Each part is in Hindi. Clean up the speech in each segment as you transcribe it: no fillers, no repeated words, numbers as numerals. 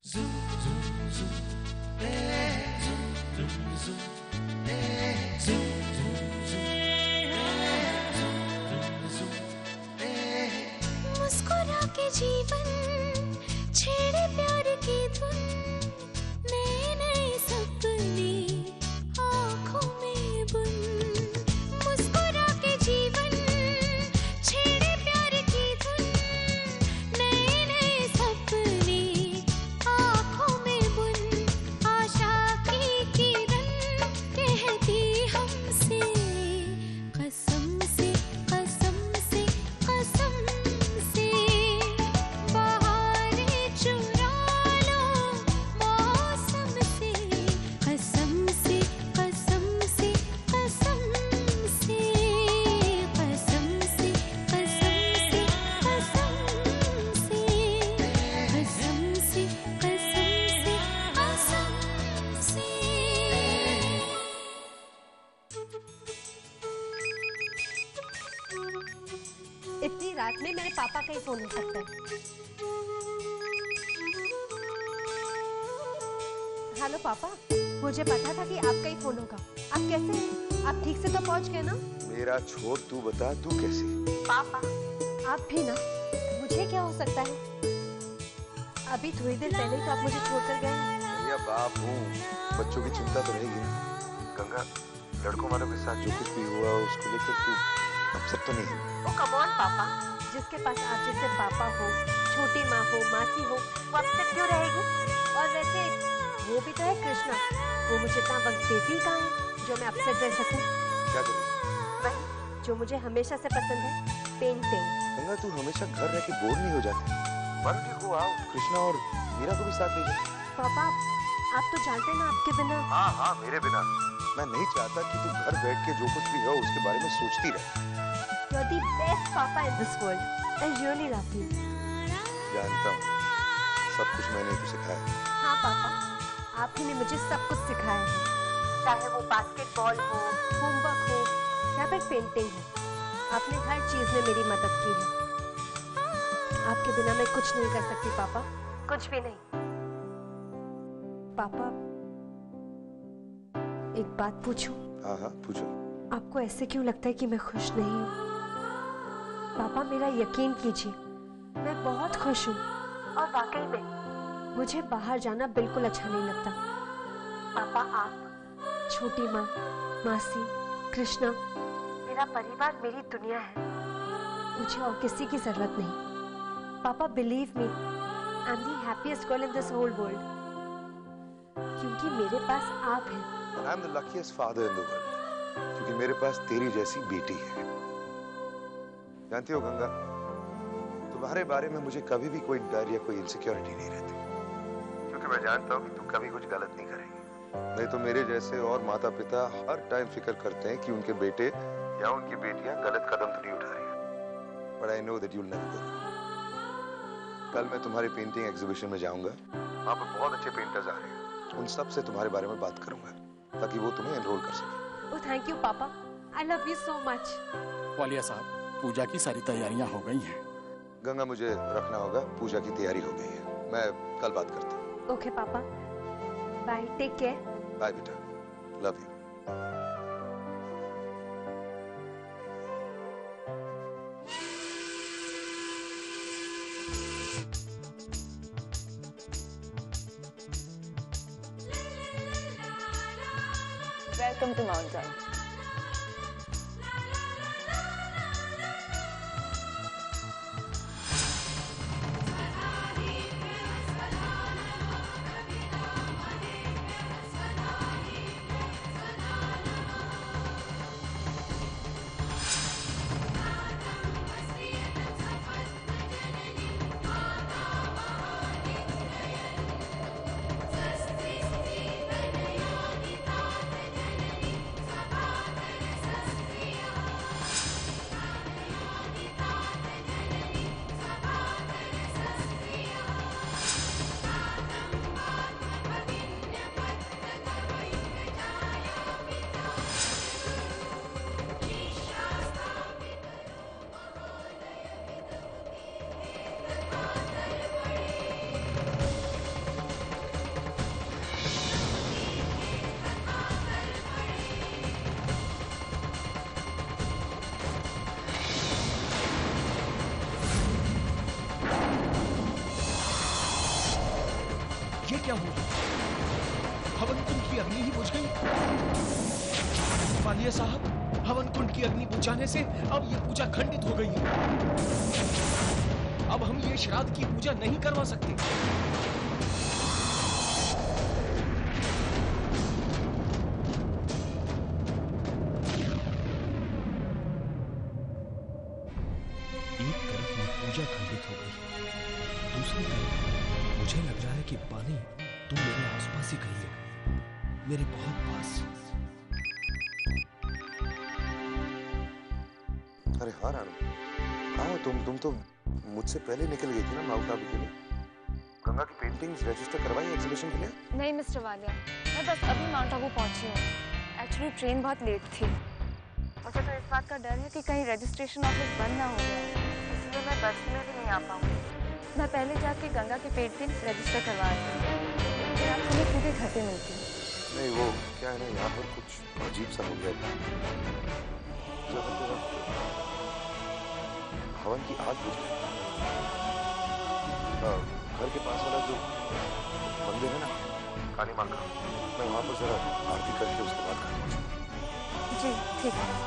मुस्कुरा के जीवन छेड़े प्यार की धुन, नए नए सपने आँखों में बुन। मुस्कुरा के जीवन छेड़े प्यार की धुन, नए नए सपने आँखों में बुन। आशा की किरण कहती हमसे कसम से कसम से कसम से, बहारें चुरा लो मौसम से, कसम से कसम से कसम से, कसम से कसम से कसम से, कसम से कसम से इतनी रात में मेरे पापा का ही फोन हो सकता है। हेलो पापा, मुझे पता था कि आपका ही फोन होगा। आप कैसे हैं? आप ठीक से तो पहुंच गए ना? मेरा छोड़, तू बता तू कैसी? पापा आप भी ना? मुझे क्या हो सकता है? अभी थोड़ी देर पहले ही तो आप मुझे छोड़कर गए हैं। भैया बाप हूँ, बच्चों की चिंता तो रहेगी ना। गंगा, लड़कों वालों के साथ जो कुछ भी हुआ उसको लेकर तू अपसेट तो नहीं है? ओ कम ऑन पापा, जिसके पास आप जैसे पापा हो, छोटी माँ हो, मासी हो, वो अपसेट क्यों रहेगी? और वैसे वो भी तो है कृष्णा, वो मुझे इतना वक्त देती कहाँ है जो मैं अपसेट रह सकूं? क्या करें? वही जो मुझे हमेशा से पसंद है, पेंटिंग। गंगा तू हमेशा घर रह के बोर नहीं हो जाती? मानो ठीक हो, आओ कृष्णा और मीरा को भी साथ ले जाओ। पापा आप तो जानते हैं ना, आपके बिना। हाँ मेरे बिना। मैं नहीं चाहता कि तू घर बैठ के जो कुछ भी हो उसके बारे में सोचती रहे। You're the best papa in this world. I really love you. जानता हूँ, सब कुछ मैंने तुझे सिखाया है। हाँ पापा, आप ही ने मुझे सब कुछ सिखाया है। चाहे वो बास्केटबॉल हो, होमवर्क हो या फिर पेंटिंग हो, आपने हर चीज में मेरी मदद की है। आपके बिना मैं कुछ नहीं कर सकती पापा, कुछ भी नहीं। पापा एक बात पूछूं? हाँ पूछो। आपको ऐसे क्यों लगता है कि मैं खुश नहीं हूँ? पापा मेरा यकीन कीजिए, मैं बहुत खुश हूँ और वाकई में मुझे बाहर जाना बिल्कुल अच्छा नहीं लगता। पापा आप, छोटी माँ, मासी, कृष्णा, मेरा परिवार मेरी दुनिया है। मुझे और किसी की जरूरत नहीं। पापा believe me, I am the happiest girl in this whole world, क्योंकि मेरे पास आप हैं। I am the luckiest father in the world, क्योंकि मेरे पास तेरी जैसी बेटी है। जानती हो गंगा, तुम्हारे बारे में मुझे कभी भी कोई डर या कोई इनसिक्योरिटी नहीं रहती, क्योंकि मैं जानता हूँ कि तुम कभी कुछ गलत नहीं करेंगी। नहीं तो मेरे जैसे और माता पिता हर टाइम फिक्र करते हैं कि उनके बेटे या उनकी बेटियां गलत कदम तो नहीं उठा रही। But I know that you will never go. कल मैं तुम्हारी पेंटिंग एग्जीबिशन में जाऊंगा, वहाँ पर बहुत अच्छे पेंटर्स आ रहे हैं। उन सब से तुम्हारे बारे में बात करूंगा ताकि वो तुम्हें एनरोल कर सके। ओह थैंक यू पापा, I love you so much. Walia साहब, पूजा की सारी तैयारियां हो गई हैं। गंगा मुझे रखना होगा, पूजा की तैयारी हो गई है। मैं कल बात करता हूँ। ओके पापा, बाय, टेक केयर। बाय बेटा, love you. Welcome to Mount Zion. ये क्या हो गया? हवन कुंड की अग्नि ही बुझ गई। वालिया साहब, हवन कुंड की अग्नि बुझाने से अब ये पूजा खंडित हो गई है। अब हम ये श्राद्ध की पूजा नहीं करवा सकते। एक तरफ ये पूजा खंडित हो गई, दूसरी तरफ मुझे लग रहा है कि पानी तुम मेरे आसपास ही कहीं है, मेरे बहुत पास। अरे हाँ रानू, आओ तुम तो मुझसे पहले निकल गई थी ना माउंट आबू के लिए। गंगा की पेंटिंग्स रजिस्टर करवाई एग्जीबिशन के लिए? नहीं मिस्टर वालिया, मैं बस अभी माउंट आबू पहुंची हूँ। एक्चुअली ट्रेन बहुत लेट थी। मुझे तो इस बात का डर है कि कहीं रजिस्ट्रेशन ऑफिस बंद ना हो गया, इसलिए मैं बस में भी नहीं आ पाऊंगी। मैं पहले जाके गंगा की पेंटिंग रजिस्टर करवा आती हूँ, फिर आपको मैं सीधे घर पे मिलती हूँ। नहीं, वो क्या है ना, यहाँ पर कुछ अजीब सा हो गया था। जब हवन की आग बुझ गई, घर के पास वाला जो मंदिर है ना काली माँ का, मैं वहाँ पर जरा आरती करके उसके बाद घर पहुँचूँ। जी ठीक है।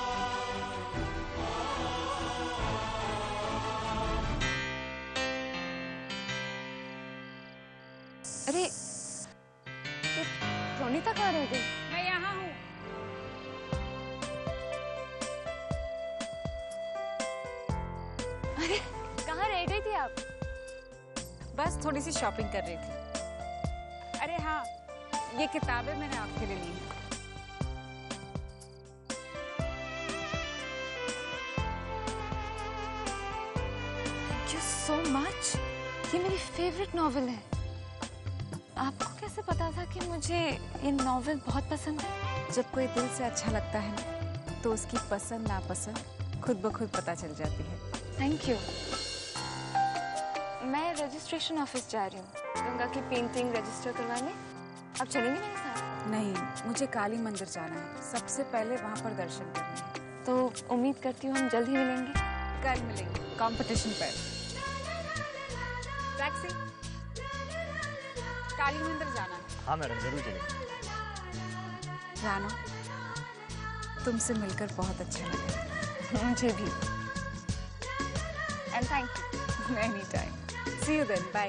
अरे ये प्रोनीता कहाँ रह गई? मैं यहाँ हूँ। अरे कहाँ रह गई थी आप? बस थोड़ी सी शॉपिंग कर रही थी। अरे हाँ, ये किताबें मैंने आपके लिए ली हैं। Thank you so much. ये मेरी फेवरेट नॉवेल है। आपको कैसे पता था कि मुझे ये नॉवेल बहुत पसंद है? जब कोई दिल से अच्छा लगता है ना, तो उसकी पसंद नापसंद खुद ब खुद पता चल जाती है। Thank you. मैं रजिस्ट्रेशन ऑफिस जा रही हूँ गंगा की पेंटिंग रजिस्टर करवाने। आप चलेंगे मेरे साथ? नहीं, मुझे काली मंदिर जाना है। सबसे पहले वहाँ पर दर्शन करने हैं। तो उम्मीद करती हूँ हम जल्द ही मिलेंगे। कल मिलेंगे कंपटीशन पर। टैक्सी, काली मंदिर जाना है। हाँ मैडम, जरूर चलेंगे। रानो, तुमसे मिलकर बहुत अच्छा लगा। मुझे भी। And thank you. Any time. See you then, bye.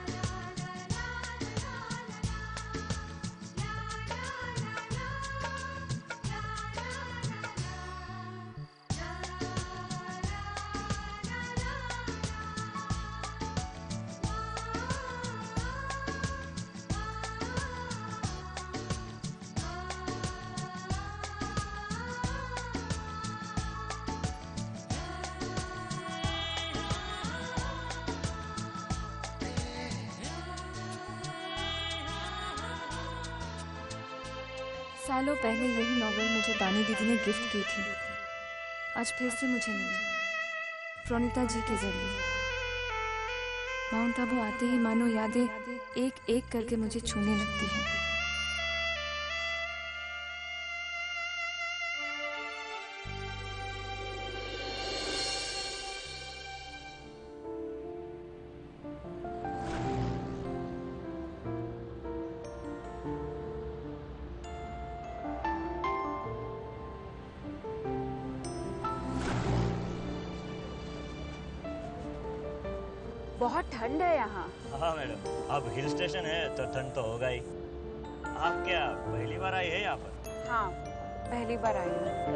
सालों पहले यही नॉवेल मुझे दानी दीदी ने गिफ्ट की थी। आज फिर से मुझे मिली प्रोनीता जी के जरिए। माउंट आबू आते ही मानो यादें एक एक करके मुझे छूने लगती हैं। बहुत ठंड है यहाँ। हाँ मैडम, अब हिल स्टेशन है तो ठंड तो होगा ही। आप क्या पहली बार आई है यहाँ पर? हाँ, पहली बार आई हूँ।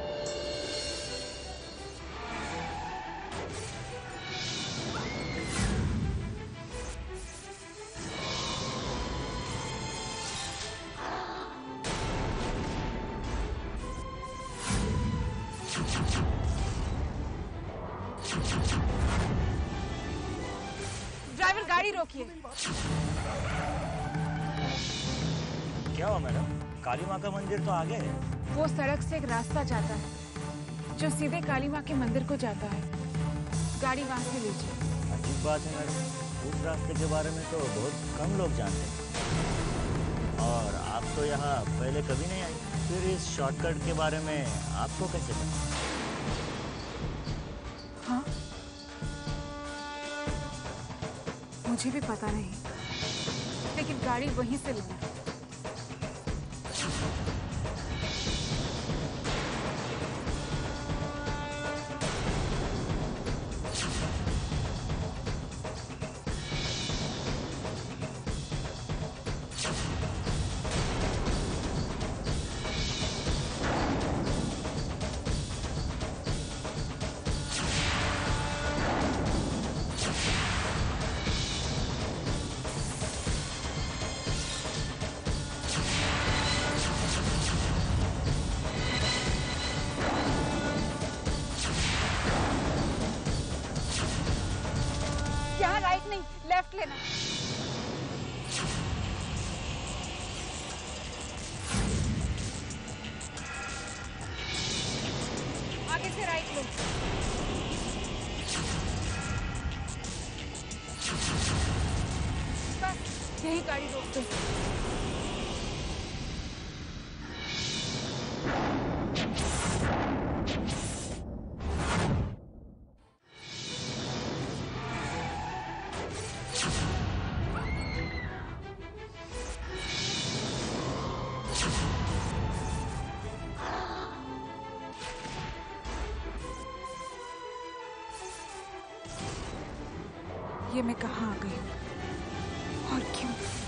ड्राइवर, गाड़ी रोकिए। क्या हुआ मैडम? काली माँ का मंदिर तो आगे है। वो सड़क से एक रास्ता जाता है जो सीधे काली माँ के मंदिर को जाता है। गाड़ी वहाँ से लीजिए। अजीब बात है मैडम, उस रास्ते के बारे में तो बहुत कम लोग जानते हैं। और आप तो यहाँ पहले कभी नहीं आई, फिर इस शॉर्टकट के बारे में आपको कैसे पता? हाँ, मुझे भी पता नहीं। लेकिन गाड़ी वहीं से लेना। यहाँ राइट नहीं, लेफ्ट लेना। आगे से राइट लो। बस यही गाड़ी रोक दो। ये मैं कहाँ आ गई और क्यों?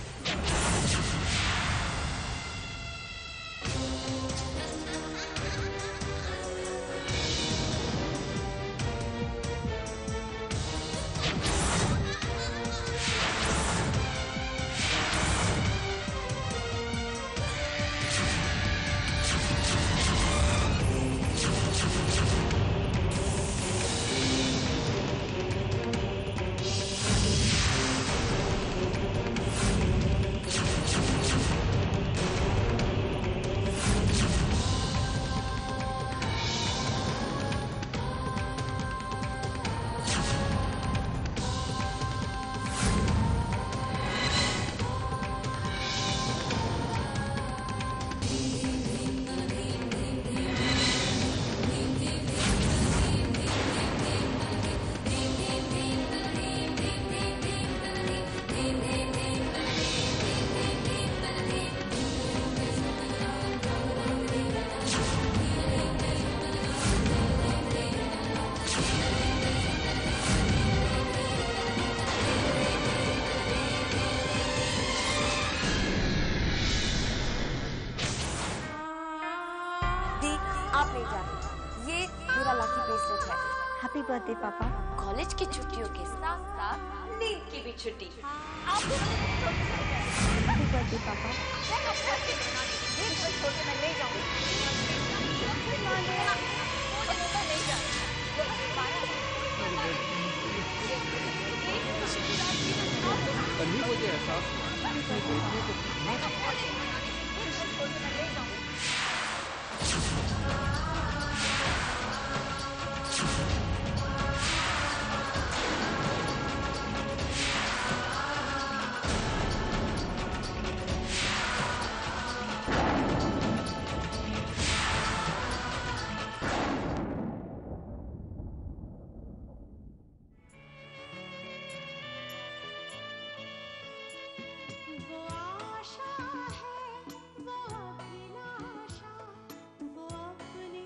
आप नहीं जानते, ये मेरा लकी ब्रेसलेट है। हैप्पी बर्थडे पापा। कॉलेज की छुट्टियों के साथ साथ नींद की भी छुट्टी। हैप्पी बर्थडे पापा। ये घर छोड़ के मैं नहीं वो अपनी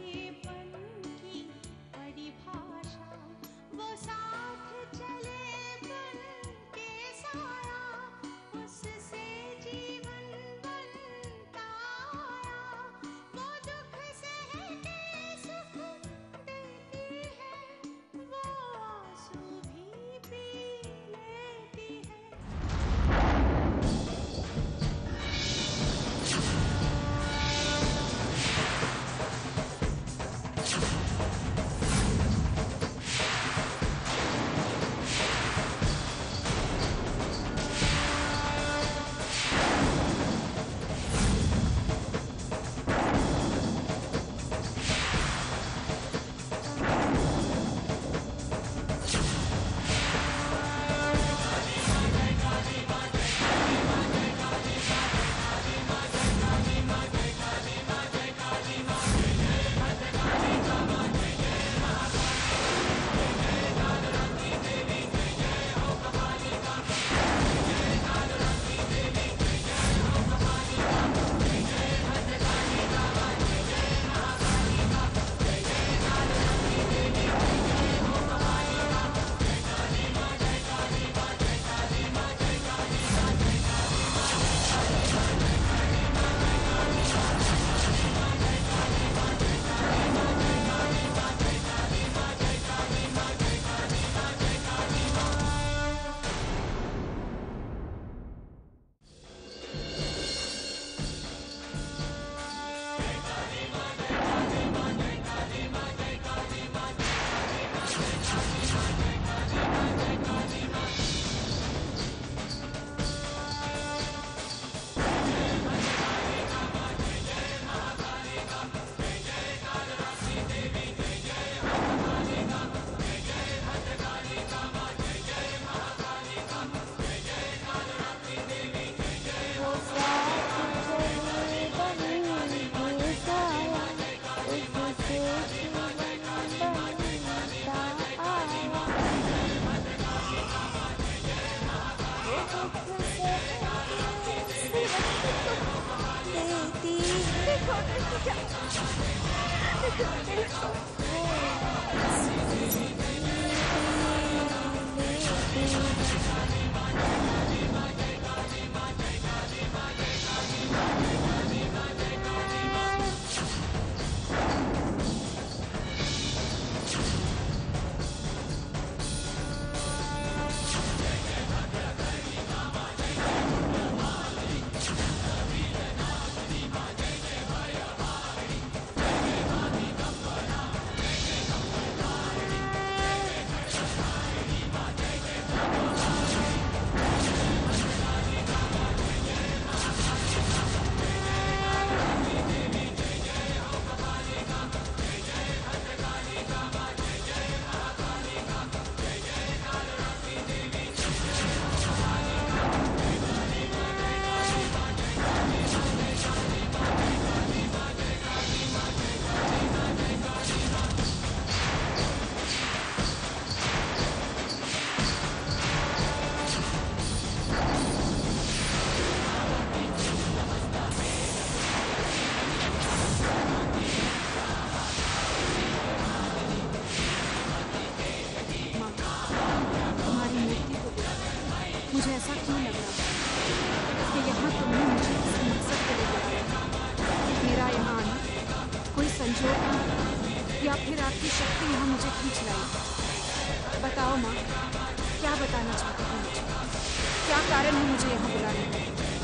मुझे ऐसा क्यों लग रहा है कि यहाँ तुमने मुझे किसी मकसद के लिए बुलाया? मेरा यहाँ आना कोई संजोग था या फिर आपकी शक्ति यहाँ मुझे खींच लाई? बताओ माँ, क्या बताना चाहते हो मुझे? क्या कारण है मुझे यहाँ बुलाने का?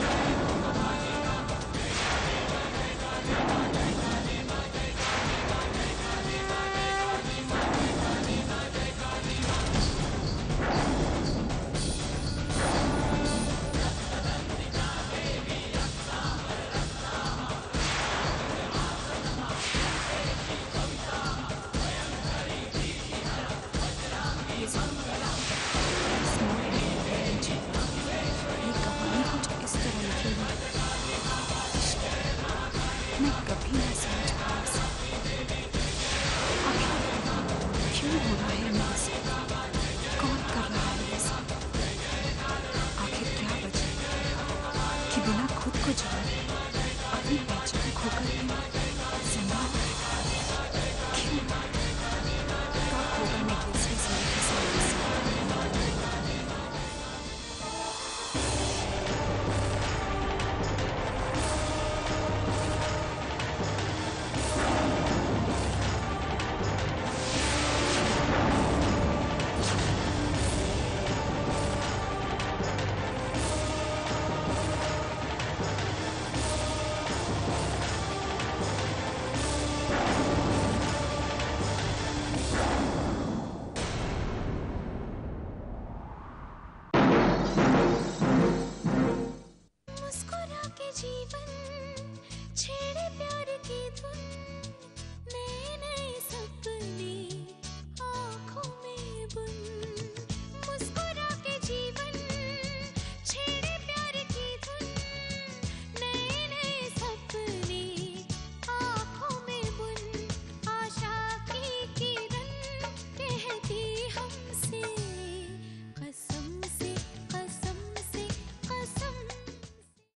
मैं कभी नहीं समझ पाया आखिर क्यों हो रहा है मेरे से? कौन कर रहा है ये सब? आखिर क्या बचे कि बिना खुद को जाने अपनी पहचान खोकर भी जिंदा हो? क्यों? कब होगा मैं दूसरी जिंदगी से? मुस्कुरा के जीवन